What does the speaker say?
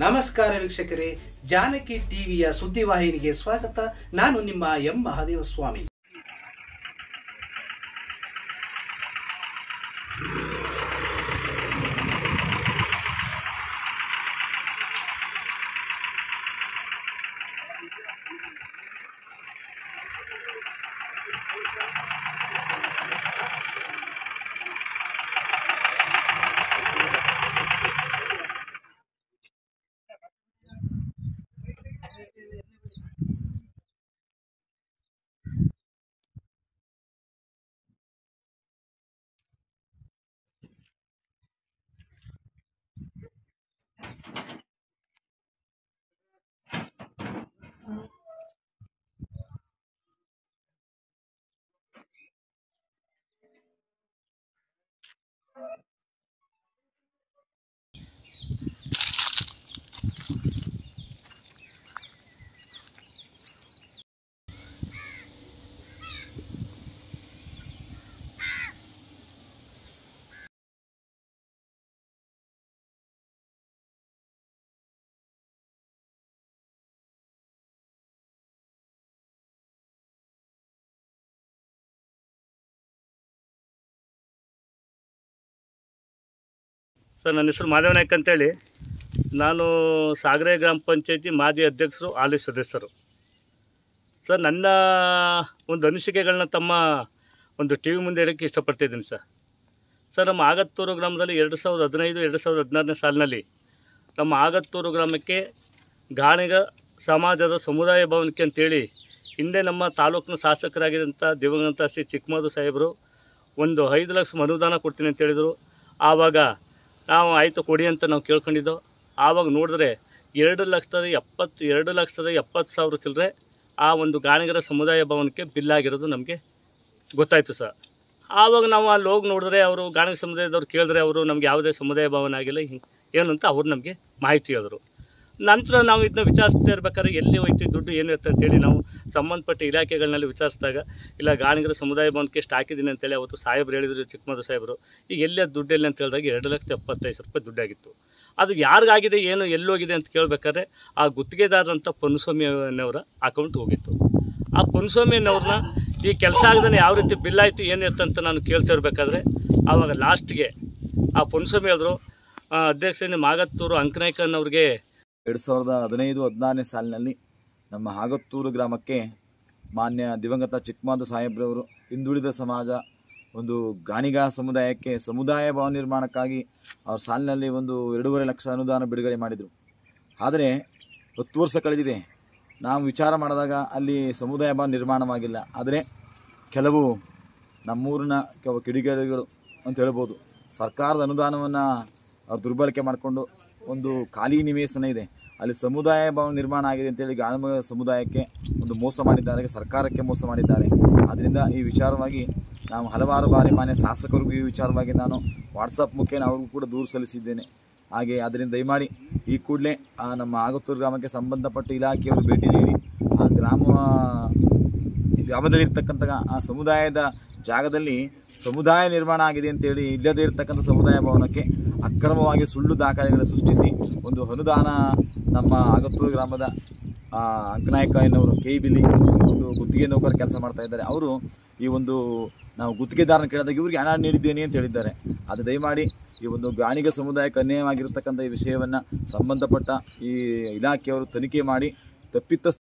ನಮಸ್ಕಾರ ವೀಕ್ಷಕರೇ, ಜಾನಕಿ ಟಿವಿಯ ಸುದ್ದಿವಾಹಿನಿಗೆ ಸ್ವಾಗತ. ನಾನು ನಿಮ್ಮ ಎಂ ಮಹಾದೇವಸ್ವಾಮಿ. ಸರ್, ನನ್ನ ಹೆಸರು ಮಾಧವ ನಾಯ್ಕ ಅಂತೇಳಿ. ನಾನು ಸಾಗರೆ ಗ್ರಾಮ ಪಂಚಾಯತಿ ಮಾಜಿ ಅಧ್ಯಕ್ಷರು, ಹಾಲಿ ಸದಸ್ಯರು. ಸರ್, ನನ್ನ ಒಂದು ಅನಿಸಿಕೆಗಳನ್ನ ತಮ್ಮ ಒಂದು ಟಿ ವಿ ಮುಂದೆ ಹೇಳೋಕ್ಕೆ ಇಷ್ಟಪಡ್ತಿದ್ದೀನಿ ಸರ್. ನಮ್ಮ ಆಗತ್ತೂರು ಗ್ರಾಮದಲ್ಲಿ 2015-2016ನೇ ಸಾಲಿನಲ್ಲಿ ನಮ್ಮ ಆಗತ್ತೂರು ಗ್ರಾಮಕ್ಕೆ ಗಾಣಿಗ ಸಮಾಜದ ಸಮುದಾಯ ಭವನಕ್ಕೆ ಅಂತೇಳಿ ಹಿಂದೆ ನಮ್ಮ ತಾಲೂಕಿನ ಶಾಸಕರಾಗಿದ್ದಂಥ ದಿವಂಗತ ಶ್ರೀ ಚಿಕ್ಕಮದು ಸಾಹೇಬರು ಒಂದು 5 ಲಕ್ಷ ಅನುದಾನ ಕೊಡ್ತೀನಿ ಅಂತ ಹೇಳಿದರು. ಆವಾಗ ನಾವು ಆಯಿತು ಕೊಡಿ ಅಂತ ನಾವು ಕೇಳ್ಕೊಂಡಿದ್ದೋ. ಆವಾಗ ನೋಡಿದ್ರೆ 2,70,000 ಚಿಲ್ಲರೆ ಆ ಒಂದು ಗಾಣಿಗರ ಸಮುದಾಯ ಭವನಕ್ಕೆ ಬಿಲ್ಲಾಗಿರೋದು ನಮಗೆ ಗೊತ್ತಾಯಿತು ಸರ್. ಆವಾಗ ನಾವು ಅಲ್ಲಿ ಹೋಗಿ ನೋಡಿದ್ರೆ ಅವರು ಗಾಣಿಗ ಸಮುದಾಯದವ್ರು ಕೇಳಿದ್ರೆ ಅವರು ನಮಗೆ ಯಾವುದೇ ಸಮುದಾಯ ಭವನ ಆಗಿಲ್ಲ ಏನು ಅಂತ ಅವ್ರು ನಮಗೆ ಮಾಹಿತಿ ಹೇಳಿದ್ರು. ನಂತರ ನಾವು ಇದನ್ನ ವಿಚಾರಿಸ್ತಾ ಇರ್ಬೇಕಾದ್ರೆ ಎಲ್ಲಿ ಹೋಯ್ತು ದುಡ್ಡು ಏನು ಇರುತ್ತೆ ಅಂತೇಳಿ ನಾವು ಸಂಬಂಧಪಟ್ಟ ಇಲಾಖೆಗಳಲ್ಲಿ ವಿಚಾರಿಸಿದಾಗ, ಇಲ್ಲ ಗಾಣಿಗರ ಸಮುದಾಯ ಭವನಕ್ಕೆ ಎಷ್ಟು ಹಾಕಿದ್ದೀನಿ ಅಂತೇಳಿ ಅವತ್ತು ಸಾಹೇಬ್ರು ಹೇಳಿದ್ರು, ಚಿಕ್ಕಮದು ಸಾಹೇಬರು. ಈಗ ಎಲ್ಲಿ ಅದು ದುಡ್ಡು ಎಲ್ಲಿ ಅಂತ ಹೇಳಿದಾಗ 2,75,000 ದುಡ್ಡಾಗಿತ್ತು. ಅದು ಯಾರಿಗಾಗಿದೆ ಏನು ಎಲ್ಲೋಗಿದೆ ಅಂತ ಕೇಳಬೇಕಾದ್ರೆ ಆ ಗುತ್ತಿಗೆದಾರರಂಥ ಪೊನ್ನುಸ್ವಾಮಿಯವ್ರ ಅಕೌಂಟ್ ಹೋಗಿತ್ತು. ಆ ಪೊನ್ನುಸ್ವಾಮಿಯವ್ರನ್ನ ಈ ಕೆಲಸ ಆಗದೇ ಯಾವ ರೀತಿ ಬಿಲ್ ಆಯಿತು ಏನಿರುತ್ತೆ ಅಂತ ನಾನು ಕೇಳ್ತಾ ಇರಬೇಕಾದ್ರೆ ಆವಾಗ ಲಾಸ್ಟ್ಗೆ ಆ ಪೊನ್ನುಸ್ವಾಮಿ ಹೇಳಿದ್ರು, ಅಧ್ಯಕ್ಷ ನಿಮ್ಮ ಆಗತ್ತೂರು ಅಂಕನಾಯ್ಕನವ್ರಿಗೆ 2015-16ನೇ ಸಾಲಿನಲ್ಲಿ ನಮ್ಮ ಆಗತ್ತೂರು ಗ್ರಾಮಕ್ಕೆ ಮಾನ್ಯ ದಿವಂಗತ ಚಿಕ್ಕಮದು ಸಾಹೇಬ್ರವರು ಹಿಂದುಳಿದ ಸಮಾಜ ಒಂದು ಗಾಣಿಗ ಸಮುದಾಯಕ್ಕೆ ಸಮುದಾಯ ಭವನ ನಿರ್ಮಾಣಕ್ಕಾಗಿ ಅವ್ರ ಸಾಲಿನಲ್ಲಿ ಒಂದು 2.5 ಲಕ್ಷ ಅನುದಾನ ಬಿಡುಗಡೆ ಮಾಡಿದರು. ಆದರೆ 10 ವರ್ಷ ಕಳೆದಿದೆ. ನಾವು ವಿಚಾರ ಮಾಡಿದಾಗ ಅಲ್ಲಿ ಸಮುದಾಯ ಭವನ ನಿರ್ಮಾಣವಾಗಿಲ್ಲ. ಆದರೆ ಕೆಲವು ನಮ್ಮೂರಿನ ಕೆಲವು ಕಿಡಿಗೇಡಿಗಳು ಅಂತ ಹೇಳ್ಬೋದು, ಸರ್ಕಾರದ ಅನುದಾನವನ್ನು ಅವ್ರು ದುರ್ಬಳಕೆ ಮಾಡಿಕೊಂಡು ಒಂದು ಖಾಲಿ ನಿವೇಶನ ಇದೆ, ಅಲ್ಲಿ ಸಮುದಾಯ ಭವನ ನಿರ್ಮಾಣ ಆಗಿದೆ ಅಂತೇಳಿ ಗಾಣಿಗ ಸಮುದಾಯಕ್ಕೆ ಒಂದು ಮೋಸ ಮಾಡಿದ್ದಾರೆ, ಸರ್ಕಾರಕ್ಕೆ ಮೋಸ ಮಾಡಿದ್ದಾರೆ. ಆದ್ದರಿಂದ ಈ ವಿಚಾರವಾಗಿ ನಾವು ಹಲವಾರು ಬಾರಿ ಮಾನ್ಯ ಶಾಸಕರಿಗೂ ಈ ವಿಚಾರವಾಗಿ ನಾನು ವಾಟ್ಸಪ್ ಮುಖೇನ ಅವ್ರಿಗೂ ಕೂಡ ದೂರು ಸಲ್ಲಿಸಿದ್ದೇನೆ. ಹಾಗೆ ಅದರಿಂದ ದಯಮಾಡಿ ಈ ಕೂಡಲೇ ನಮ್ಮ ಆಗತ್ತೂರು ಗ್ರಾಮಕ್ಕೆ ಸಂಬಂಧಪಟ್ಟ ಇಲಾಖೆಯವರು ಭೇಟಿ ನೀಡಿ ಆ ಗ್ರಾಮದಲ್ಲಿರ್ತಕ್ಕಂಥ ಆ ಸಮುದಾಯದ ಜಾಗದಲ್ಲಿ ಸಮುದಾಯ ನಿರ್ಮಾಣ ಆಗಿದೆ ಅಂತೇಳಿ ಇಲ್ಲದೇ ಇರತಕ್ಕಂಥ ಸಮುದಾಯ ಭವನಕ್ಕೆ ಅಕ್ರಮವಾಗಿ ಸುಳ್ಳು ದಾಖಲೆಗಳನ್ನು ಸೃಷ್ಟಿಸಿ ಒಂದು ಅನುದಾನ ನಮ್ಮ ಆಗತ್ತೂರು ಗ್ರಾಮದ ಅಂಕನಾಯಕ ಎನ್ನುವರು KBಲಿ ಒಂದು ಗುತ್ತಿಗೆ ನೌಕರ ಕೆಲಸ ಮಾಡ್ತಾ ಇದ್ದಾರೆ. ಅವರು ಈ ಒಂದು ನಾವು ಗುತ್ತಿಗೆದಾರನ ಕೇಳಿದಾಗ ಇವರಿಗೆ ಹಣ ನೀಡಿದ್ದೇನೆ ಅಂತ ಹೇಳಿದ್ದಾರೆ. ಅದು ದಯಮಾಡಿ ಈ ಒಂದು ಗಾಣಿಗ ಸಮುದಾಯಕ್ಕೆ ಅನ್ಯಾಯವಾಗಿರ್ತಕ್ಕಂಥ ಈ ವಿಷಯವನ್ನು ಸಂಬಂಧಪಟ್ಟ ಈ ಇಲಾಖೆಯವರು ತನಿಖೆ ಮಾಡಿ ತಪ್ಪಿತಸ್ಥ